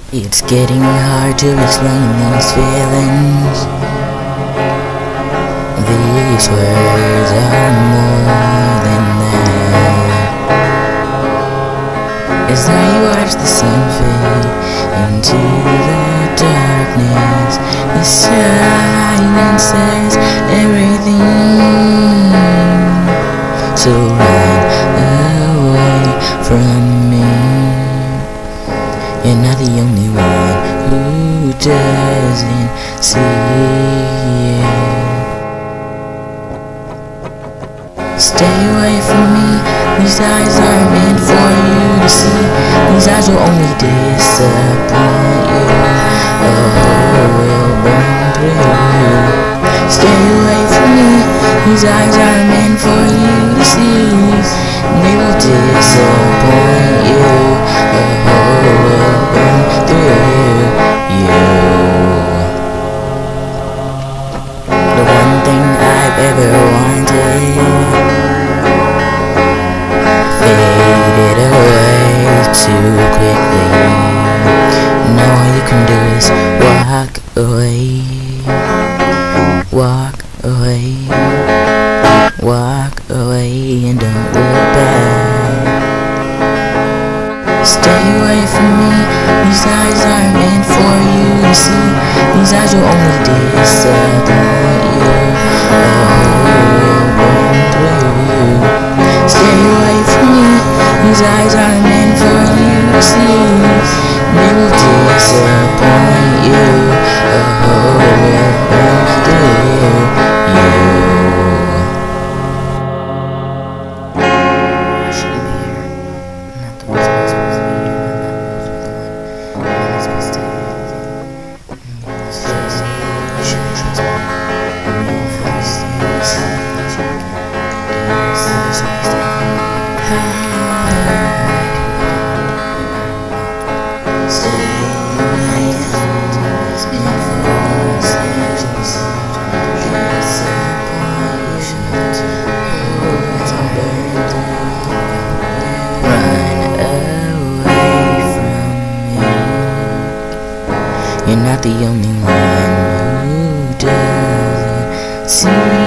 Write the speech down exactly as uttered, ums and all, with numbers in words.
It's getting hard to explain these feelings. These words are more than that. As I watch the sun fade into the darkness, the silence says everything. So run away from me. You're not the only one who doesn't see it. Stay away from me. These eyes aren't meant for you to see. These eyes will only disappoint you. A hole will burn through you. Stay away from me. These eyes aren't meant for you to see. They will disappoint you. A hole will burn through you. The one thing I've ever wanted faded away too quickly. Now all you can do is walk away, walk away, walk away, and don't look back. Stay away from me. These eyes aren't meant for you to see. These eyes will only disappoint you. A hole will burn through you. Stay away from me. These eyes aren't meant for you to see. They will disappoint you. A hole will burn through you. I shouldn't be here. I'm not the one supposed to be here. I'm not supposed to be here. I'm supposed to be here. You should trust me. I'm your first thing. You're not the only one who doesn't see.